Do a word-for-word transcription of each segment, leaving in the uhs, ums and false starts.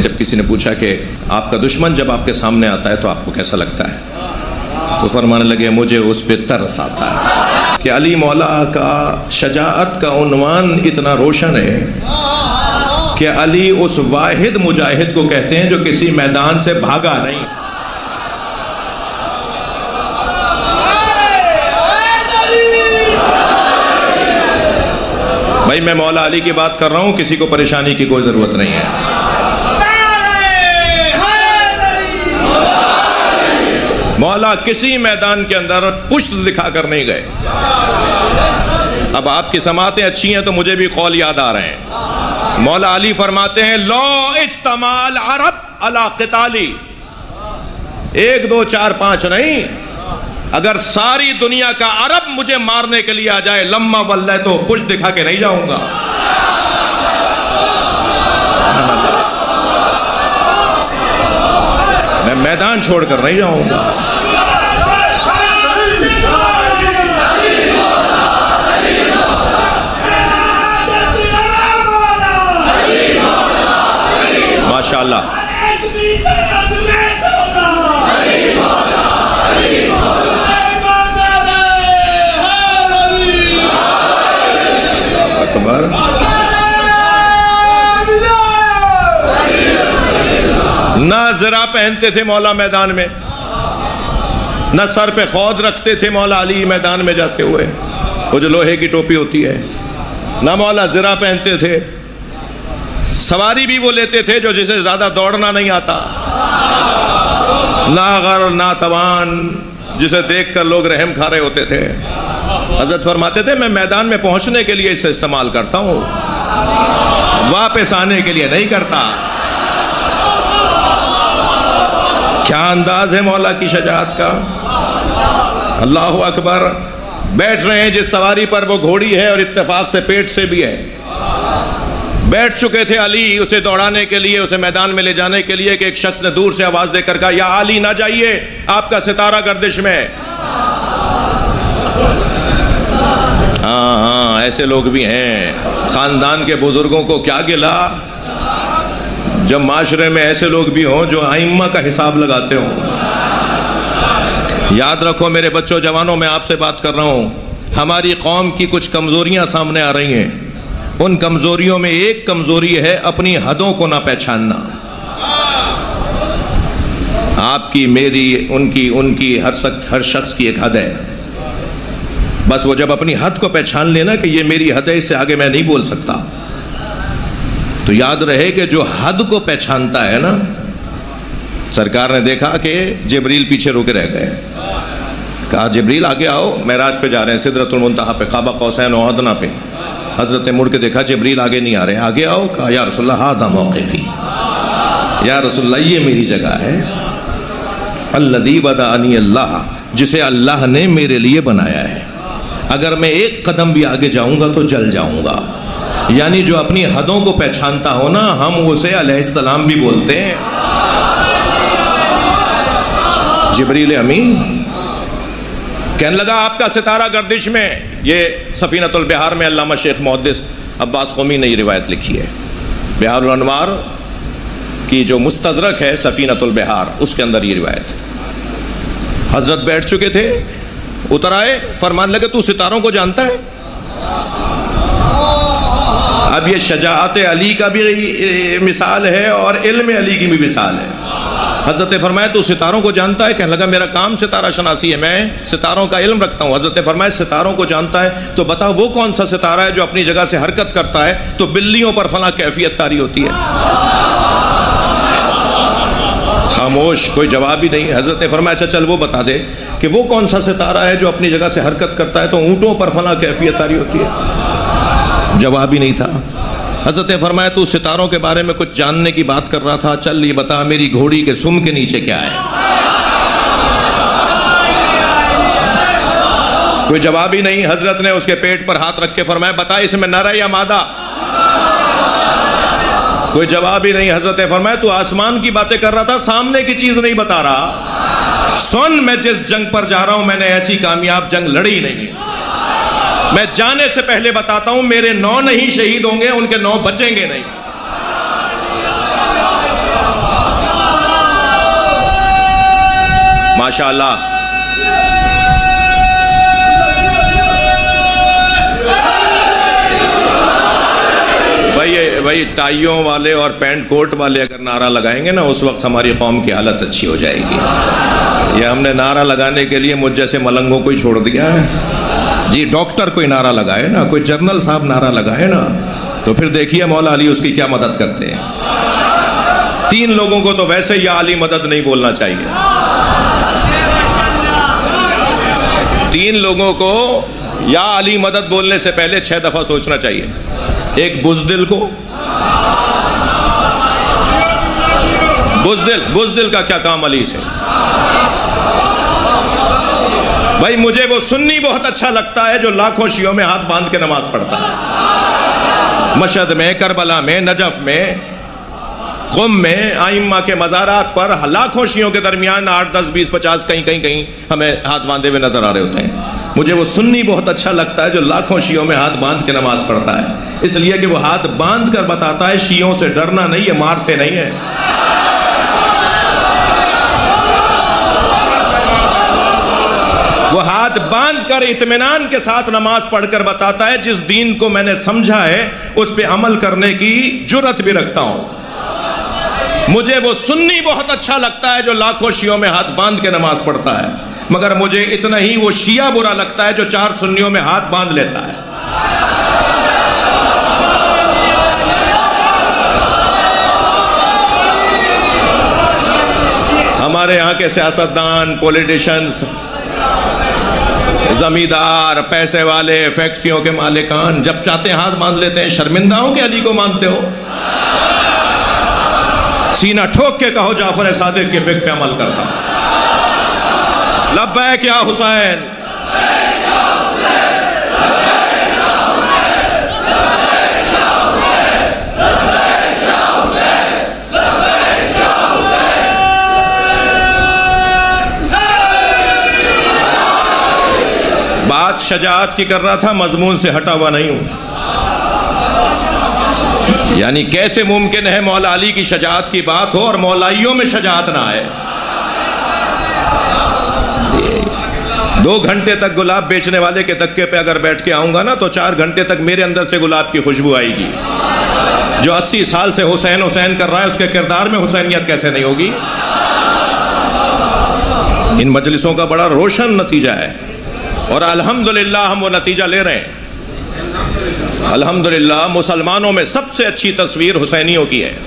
जब किसी ने पूछा कि आपका दुश्मन जब आपके सामने आता है तो आपको कैसा लगता है, तो फरमाने लगे मुझे उस पर तरस आता है कि अली मौला का शजाअत का उन्वान इतना रोशन है कि अली उस वाहिद मुजाहिद को कहते हैं जो किसी मैदान से भागा नहीं। भाई मैं मौला अली की बात कर रहा हूं, किसी को परेशानी की कोई जरूरत नहीं है। मौला किसी मैदान के अंदर पुष्ट दिखा कर नहीं गए। अब आपकी समातें अच्छी हैं तो मुझे भी कौल याद आ रहे हैं। मौला अली फरमाते हैं लो इज्तमाल अरब अला क़िताली, एक दो चार पांच नहीं, अगर सारी दुनिया का अरब मुझे मारने के लिए आ जाए लम्मा वल्लह तो पुष्ट दिखा के नहीं जाऊंगा। मैं मैदान छोड़कर नहीं जाऊंगा। माशाअल्लाह। अकबर ना जरा पहनते थे मौला मैदान में, न सर पे खौद रखते थे मौला अली मैदान में जाते हुए, वो जो लोहे की टोपी होती है, ना मौला जरा पहनते थे। सवारी भी वो लेते थे जो जिसे ज्यादा दौड़ना नहीं आता, ना गर ना तवान, जिसे देखकर लोग रहम खा रहे होते थे। हजरत फरमाते थे मैं मैदान में पहुंचने के लिए इसे इस्तेमाल करता हूं, वापस आने के लिए नहीं करता। क्या अंदाज है मौला की शजाअत का। अल्लाहु अकबर। बैठ रहे हैं जिस सवारी पर वो घोड़ी है और इत्तेफाक से पेट से भी है। बैठ चुके थे अली उसे दौड़ाने के लिए, उसे मैदान में ले जाने के लिए कि एक शख्स ने दूर से आवाज देकर कहा या अली ना जाइए, आपका सितारा गर्दिश में। हाँ हाँ ऐसे लोग भी हैं। खानदान के बुजुर्गों को क्या गिला जब माशरे में ऐसे लोग भी हों जो आइम्मा का हिसाब लगाते हों। याद रखो मेरे बच्चों जवानों, मैं आपसे बात कर रहा हूँ, हमारी कौम की कुछ कमज़ोरियाँ सामने आ रही हैं। उन कमज़ोरियों में एक कमज़ोरी है अपनी हदों को ना पहचानना। आपकी, मेरी, उनकी, उनकी, हर शख्स हर शख्स की एक हद है। बस वो जब अपनी हद को पहचान लेना कि ये मेरी हद है, इससे आगे मैं नहीं बोल सकता, तो याद रहे कि जो हद को पहचानता है ना, सरकार ने देखा कि जिब्रील पीछे रुके रह गए, कहा जिब्रील आगे आओ, मेराज पे जा रहे हैं, सिदरतुल मुंतहा पे, काबा कौसैन व अदना पे। हजरत ने मुड़ के देखा जिब्रील आगे नहीं आ रहे, आगे आओ। कहा या रसूलल्लाह हादा मौक़िफ़ी, या रसूलल्लाह ये मेरी जगह है। अल्लज़ी वदअनी अल्लाह, जिसे अल्लाह ने मेरे लिए बनाया है, अगर मैं एक कदम भी आगे जाऊंगा तो जल जाऊंगा। यानी जो अपनी हदों को पहचानता हो ना, हम उसे अलैहिस्सलाम भी बोलते हैं। जिब्रील अमीन कहने लगा आपका सितारा गर्दिश में। ये सफ़ीनतुल बिहार में अल्लामा शेख मुहद्दिस अब्बास क़ौमी ने ये रिवायत लिखी है। बिहारुल अनवार की जो मुस्तदरक है सफ़ीनतुल बिहार, उसके अंदर ये रिवायत। हजरत बैठ चुके थे, उतर आए, फरमान लगे तू सितारों को जानता है। अब ये शजाअत अली का भी मिसाल है और इल्म अली की भी मिसाल है। हज़रत फरमाया तू सितारों को जानता है। कहने लगा मेरा काम सितारा शनासी है, मैं सितारों का इल्म रखता हूँ। हज़रत फरमाया सितारों को जानता है तो बता वो कौन सा सितारा है जो अपनी जगह से हरकत करता है तो बिल्लियों पर फला कैफियत तारी होती है। खामोश, कोई जवाब ही नहीं। हज़रत ने फरमाया अच्छा चल वो बता दे कि वो कौन सा सितारा है जो अपनी जगह से हरकत करता है तो ऊँटों पर फला कैफियत तारी होती है। जवाब ही नहीं था। हज़रत ने फरमाया तू सितारों के बारे में कुछ जानने की बात कर रहा था, चल ये बता मेरी घोड़ी के सुम के नीचे क्या है। कोई जवाब ही नहीं। हजरत ने उसके पेट पर हाथ रख के फरमाया बता इसमें नर है या मादा। कोई जवाब ही नहीं। हजरत ने फरमाया तू आसमान की बातें कर रहा था, सामने की चीज नहीं बता रहा। सुन, मैं जिस जंग पर जा रहा हूं मैंने ऐसी कामयाब जंग लड़ी नहीं है। मैं जाने से पहले बताता हूं मेरे नौ नहीं शहीद होंगे, उनके नौ बचेंगे नहीं। माशाअल्लाह। भाई भाई टाइयों वाले और पैंट कोट वाले अगर नारा लगाएंगे ना, उस वक्त हमारी कौम की हालत अच्छी हो जाएगी। ये हमने नारा लगाने के लिए मुझ जैसे मलंगों को ही छोड़ दिया है जी। डॉक्टर कोई नारा लगाए ना, कोई जनरल साहब नारा लगाए ना, तो फिर देखिए मौला अली उसकी क्या मदद करते हैं। तीन लोगों को तो वैसे या अली मदद नहीं बोलना चाहिए। तीन लोगों को या अली मदद बोलने से पहले छह दफा सोचना चाहिए। एक बुज़दिल को, बुज़दिल बुज़दिल का क्या काम अली से? भाई मुझे वो सुन्नी बहुत अच्छा लगता है जो लाखों शियों में हाथ बांध के नमाज पढ़ता है। मशहद में, करबला में, नजफ में, क़ुम में, आइम्मा के मज़ारात पर लाखों शियों के दरमियान आठ दस बीस पचास कहीं कहीं कहीं हमें हाथ बांधे हुए नजर आ रहे होते हैं। मुझे वो सुन्नी बहुत अच्छा लगता है जो लाखों शियों में हाथ बांध के नमाज पढ़ता है, इसलिए कि वो हाथ बांध कर बताता है शियों से डरना नहीं है, मारते नहीं है। वो हाथ बांध कर इत्मीनान के साथ नमाज पढ़कर बताता है जिस दीन को मैंने समझा है उस पे अमल करने की जुर्रत भी रखता हूं। मुझे वो सुन्नी बहुत अच्छा लगता है जो लाखों शियों में हाथ बांध के नमाज पढ़ता है, मगर मुझे इतना ही वो शिया बुरा लगता है जो चार सुन्नियों में हाथ बांध लेता है। हमारे यहाँ के सियासतदान, पॉलिटिशियंस, जमींदार, पैसे वाले, फैक्ट्रियों के मालिकान जब चाहते हैं हाथ बांध लेते हैं। शर्मिंदा हो कि अली को मानते हो? सीना ठोक के कहो जाफर सादिक के फिक्र पे अमल करता हूं। लब्बैक या हुसैन, बात शजाअत की कर रहा था, मजमून से हटा हुआ नहीं हूं। यानी कैसे मुमकिन है मौला अली की शजाअत की बात हो और मौलाइयों में शजाअत ना आए? दो घंटे तक गुलाब बेचने वाले के तक्के पे अगर बैठ के आऊंगा ना तो चार घंटे तक मेरे अंदर से गुलाब की खुशबू आएगी। जो अस्सी साल से हुसैन हुसैन कर रहा है उसके किरदार में हुसैनियत कैसे नहीं होगी? इन मजलिसों का बड़ा रोशन नतीजा है और अल्हम्दुलिल्लाह हम वो नतीजा ले रहे हैं। अल्हम्दुलिल्लाह मुसलमानों में सबसे अच्छी तस्वीर हुसैनियों की है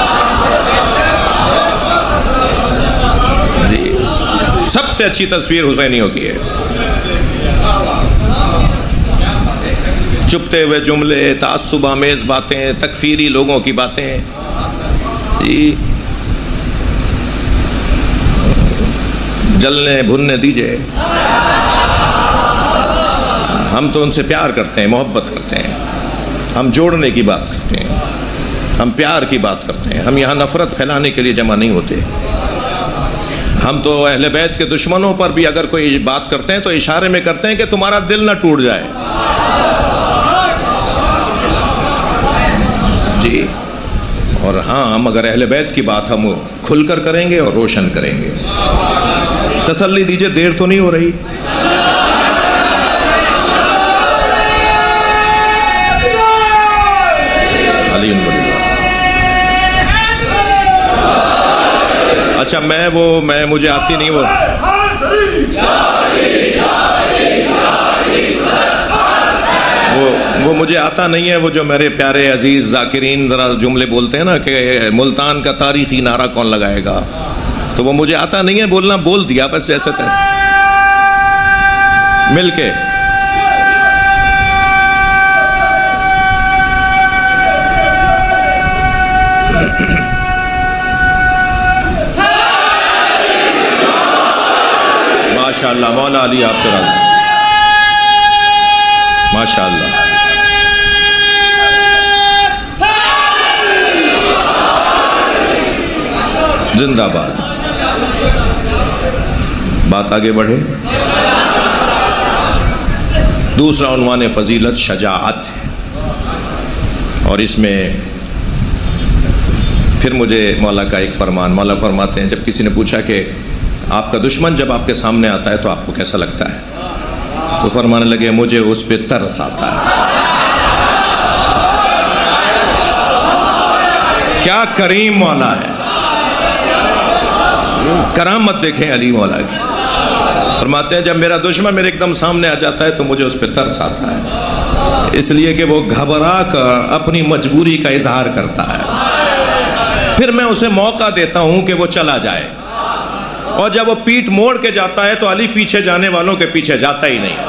जी, सबसे अच्छी तस्वीर हुसैनियों की है। चुपते हुए जुमले, तासुब आमेज बातें, तकफीरी लोगों की बातें जी, जलने भुनने दीजिए। हम तो उनसे प्यार करते हैं, मोहब्बत करते हैं, हम जोड़ने की बात करते हैं, हम प्यार की बात करते हैं। हम यहाँ नफरत फैलाने के लिए जमा नहीं होते। हम तो अहले बैत के दुश्मनों पर भी अगर कोई बात करते हैं तो इशारे में करते हैं कि तुम्हारा दिल ना टूट जाए जी। और हाँ, हम अगर अहले बैत की बात हम खुलकर करेंगे और रोशन करेंगे। तसल्ली दीजिए, देर तो नहीं हो रही? अच्छा, मैं वो मैं मुझे आती नहीं वो वो वो मुझे आता नहीं है। वो जो मेरे प्यारे अजीज जाकिरीन जरा जुमले बोलते हैं ना कि मुल्तान का तारीखी नारा कौन लगाएगा, तो वो मुझे आता नहीं है बोलना। बोल दिया बस जैसे तैसे मिलके। माशाअल्लाह, मौला अली आपसे राज़ी। माशाअल्लाह, जिंदाबाद। बात आगे बढ़े। दूसरा उन्वान फजीलत शजाअत है और इसमें फिर मुझे मौला का एक फरमान, मौला फरमाते हैं जब किसी ने पूछा कि आपका दुश्मन जब आपके सामने आता है तो आपको कैसा लगता है? तो फरमाने लगे मुझे उस पर तरस आता है। क्या करीम मौला है, करामत देखें अली मौला की। फरमाते हैं जब मेरा दुश्मन मेरे एकदम सामने आ जाता है तो मुझे उस पर तरस आता है, इसलिए कि वो घबरा कर अपनी मजबूरी का इजहार करता है। फिर मैं उसे मौका देता हूं कि वो चला जाए, और जब वो पीठ मोड़ के जाता है तो अली पीछे जाने वालों के पीछे जाता ही नहीं।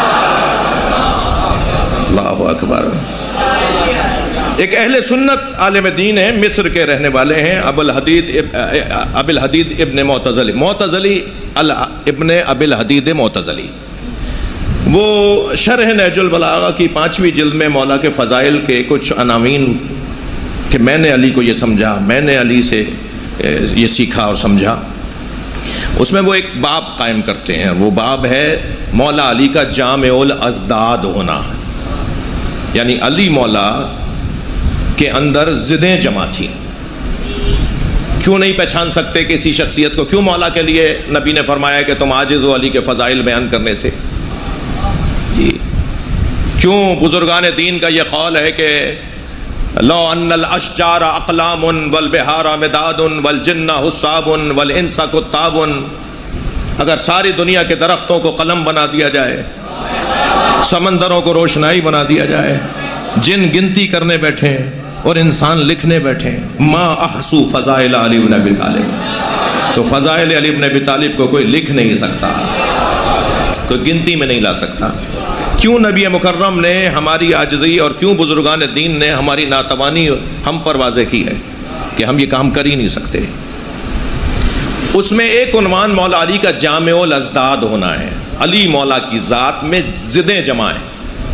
अल्लाहु अकबर। एक अहले सुन्नत आलिम दीन है, मिस्र के रहने वाले हैं, अबुल हदीद अबुल हदीद इब्ने मोतज़ली मोतज़ली अल इब्ने अबुल हदीद मोतज़ली। वो शरह नहजुल बलागा की पाँचवीं जिल्द में मौला के फ़ज़ाइल के कुछ अनावीन कि मैंने अली को ये समझा, मैंने अली से ये सीखा और समझा, उसमें वो एक बाब कायम करते हैं। वो बाब है मौला अली का जामेउल अज़दाद होना, यानी अली मौला के अंदर ज़िदें जमा थी। क्यों नहीं पहचान सकते किसी शख्सियत को? क्यों मौला के लिए नबी ने फरमाया कि तुम आजिज़ हो अली के फ़ज़ाइल बयान करने से? ये क्यों बुजुर्गान दीन का ये कौल है कि लो अन्नल अशजार अक़लामुन वल बिहारा मिदादुन वल जिन्ना हुस्साबुन वल इंसा कुत्ताबुन, अगर सारी दुनिया के दरख्तों को कलम बना दिया जाए, समंदरों को रोशनाई बना दिया जाए, जिन गिनती करने बैठे और इंसान लिखने बैठे, मा अहसू फ़ज़ाइल अली इब्न अबी तालिब, तो फ़ज़ाइल अली इब्न अबी तालिब को कोई लिख नहीं सकता, कोई गिनती में नहीं ला सकता। क्यों नबी मुकर्रम ने हमारी आजिज़ी और क्यों बुजुर्गान दीन ने हमारी नातवानी हम पर वाज़े की है कि हम ये काम कर ही नहीं सकते। उसमें एक उन्वान मौला अली का जामेउल अज़दाद होना है। अली मौला की ज़ात में ज़िदें जमा हैं,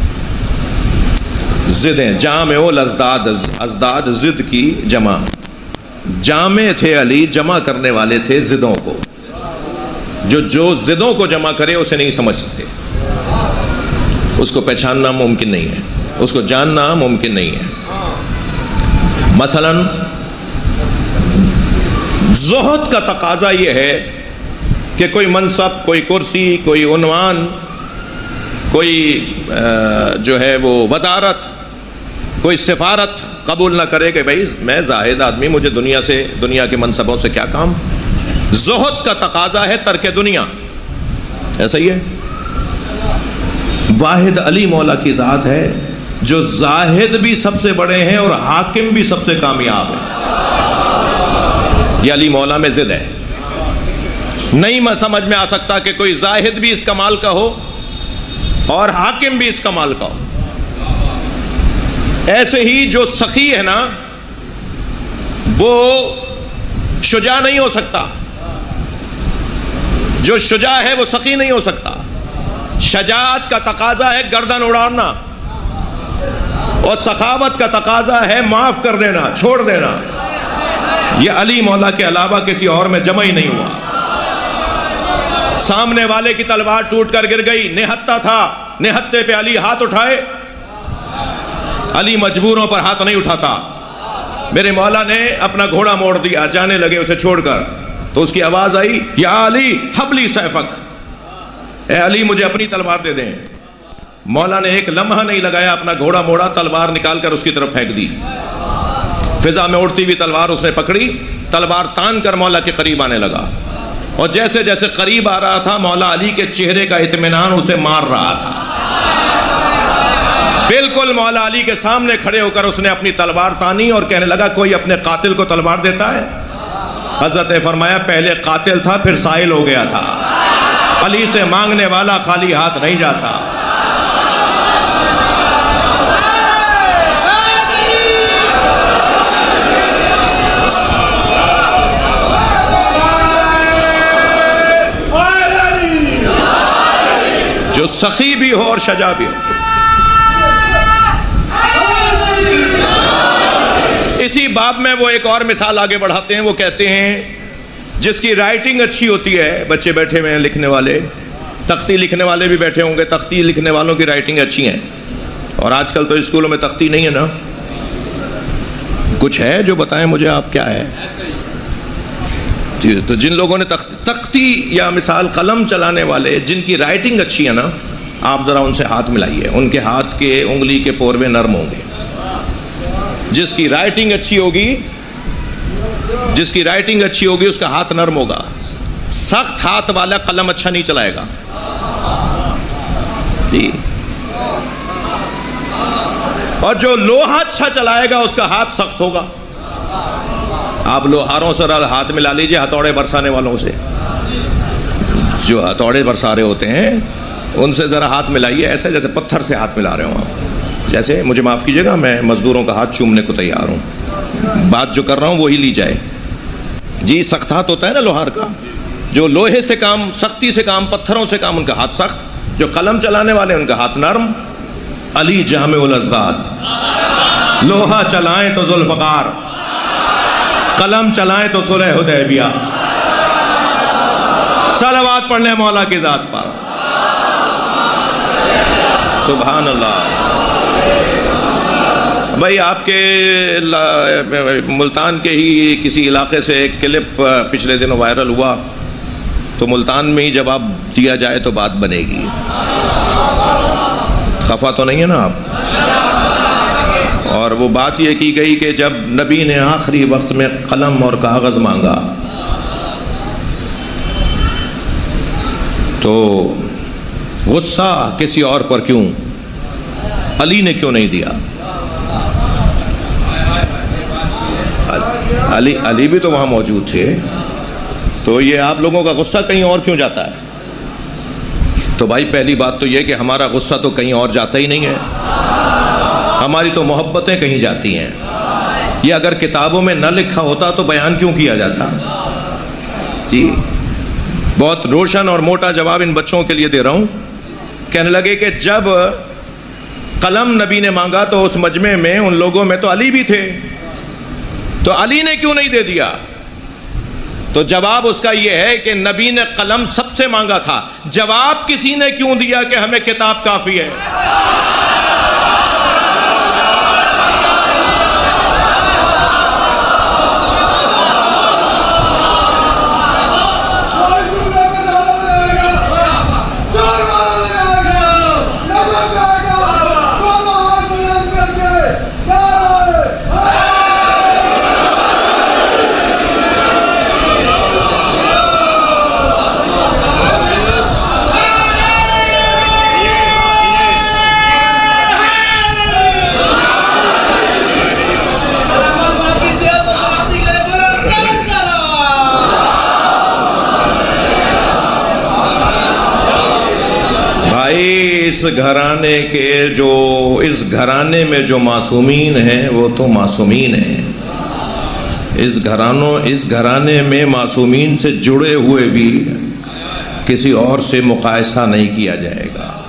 ज़िदें, जामेउल अज़दाद, अज़दाद ज़िद की जमा, जामे थे अली, जमा करने वाले थे ज़िदों को। जो जो ज़िदों को जमा करे उसे नहीं समझ सकते, उसको पहचानना मुमकिन नहीं है, उसको जानना मुमकिन नहीं है। मसलन ज़ुहद का तकाजा ये है कि कोई मनसब, कोई कुर्सी, कोई उन्वान, कोई जो है वो वजारत, कोई सिफारत कबूल ना करे कि भाई मैं जाहिद आदमी, मुझे दुनिया से, दुनिया के मनसबों से क्या काम। ज़ुहद का तकाजा है तर्क दुनिया, ऐसा ही है। वाहिद अली मौला की ज़ात है जो जाहिद भी सबसे बड़े हैं और हाकिम भी सबसे कामयाब है। ये अली मौला में ज़िद है। नहीं मैं समझ में आ सकता कि कोई जाहिद भी इस कमाल का हो और हाकिम भी इस कमाल का हो। ऐसे ही जो सखी है ना, वो शुजा नहीं हो सकता, जो शुजा है वो सखी नहीं हो सकता। शजाअत का तकाजा है गर्दन उड़ाना, और सखावत का तकाजा है माफ कर देना, छोड़ देना। यह अली मौला के अलावा किसी और में जमा ही नहीं हुआ। सामने वाले की तलवार टूट कर गिर गई, निहत्ता था, निहत्ते पे अली हाथ उठाए। अली मजबूरों पर हाथ नहीं उठाता। मेरे मौला ने अपना घोड़ा मोड़ दिया, जाने लगे उसे छोड़कर, तो उसकी आवाज आई, या अली हबली सैफक, ए अली मुझे अपनी तलवार दे दें। मौला ने एक लम्हा नहीं लगाया, अपना घोड़ा मोड़ा, तलवार निकालकर उसकी तरफ फेंक दी। फिजा में उड़ती हुई तलवार उसने पकड़ी, तलवार तान कर मौला के करीब आने लगा, और जैसे जैसे करीब आ रहा था मौला अली के चेहरे का इत्मीनान उसे मार रहा था। बिल्कुल मौला अली के सामने खड़े होकर उसने अपनी तलवार तानी और कहने लगा, कोई अपने कातिल को तलवार देता है? हजरत ने फरमाया, पहले कातिल था फिर साइल हो गया था। अली से मांगने वाला खाली हाथ नहीं जाता। जो सखी भी हो और शजा भी हो। इसी बाब में वो एक और मिसाल आगे बढ़ाते हैं। वो कहते हैं जिसकी राइटिंग अच्छी होती है, बच्चे बैठे हुए हैं लिखने वाले, तख्ती लिखने वाले भी बैठे होंगे, तख्ती लिखने वालों की राइटिंग अच्छी है। और आजकल तो स्कूलों में तख्ती नहीं है ना, कुछ है जो बताएं मुझे आप क्या है। तो जिन लोगों ने तख्त, तख्ती या मिसाल कलम चलाने वाले जिनकी राइटिंग अच्छी है ना, आप ज़रा उनसे हाथ मिलाइए, उनके हाथ के उंगली के पोरवे नरम होंगे। जिसकी राइटिंग अच्छी होगी जिसकी राइटिंग अच्छी होगी उसका हाथ नरम होगा। सख्त हाथ वाला कलम अच्छा नहीं चलाएगा जी। और जो लोहा अच्छा चलाएगा उसका हाथ सख्त होगा। आप लोहारों से हाथ मिला लीजिए, हथौड़े बरसाने वालों से, जो हथौड़े बरसा रहे होते हैं उनसे ज़रा हाथ मिलाइए, ऐसे जैसे पत्थर से हाथ मिला रहे हो आप। जैसे, मुझे माफ़ कीजिएगा, मैं मज़दूरों का हाथ चूमने को तैयार हूँ, बात जो कर रहा हूँ वही ली जाए जी। सख्त हाथ होता है ना लोहार का, जो लोहे से काम, सख्ती से काम, पत्थरों से काम, उनका हाथ सख्त। जो कलम चलाने वाले उनका हाथ नरम। अली जामिउल अज़दाद, लोहा चलाएं तो जुल्फ़कार, कलम चलाएं तो सुलह हुदैबिया। सलावत पढ़ लें मौला की ज़ात पर, सुभान अल्लाह। भाई आपके मुल्तान के ही किसी इलाके से एक क्लिप पिछले दिनों वायरल हुआ, तो मुल्तान में ही जवाब दिया जाए तो बात बनेगी। खफा तो नहीं है ना आप? और वो बात ये की गई कि जब नबी ने आखिरी वक्त में कलम और कागज़ मांगा तो गुस्सा किसी और पर क्यों? अली ने क्यों नहीं दिया? अली अली भी तो वहाँ मौजूद थे, तो ये आप लोगों का गुस्सा कहीं और क्यों जाता है? तो भाई पहली बात तो ये कि हमारा गुस्सा तो कहीं और जाता ही नहीं है, हमारी तो मोहब्बतें कहीं जाती हैं। ये अगर किताबों में न लिखा होता तो बयान क्यों किया जाता जी। बहुत रोशन और मोटा जवाब इन बच्चों के लिए दे रहा हूँ। कहने लगे कि जब कलम नबी ने मांगा तो उस मजमे में उन लोगों में तो अली भी थे, तो अली ने क्यों नहीं दे दिया? तो जवाब उसका यह है कि नबी ने कलम सबसे मांगा था, जवाब किसी ने क्यों दिया कि हमें किताब काफी है। इस घराने के जो इस घराने में जो मासूमीन हैं वो तो मासूमीन हैं। इस घरानों इस घराने में मासूमीन से जुड़े हुए भी किसी और से मुकायसा नहीं किया जाएगा।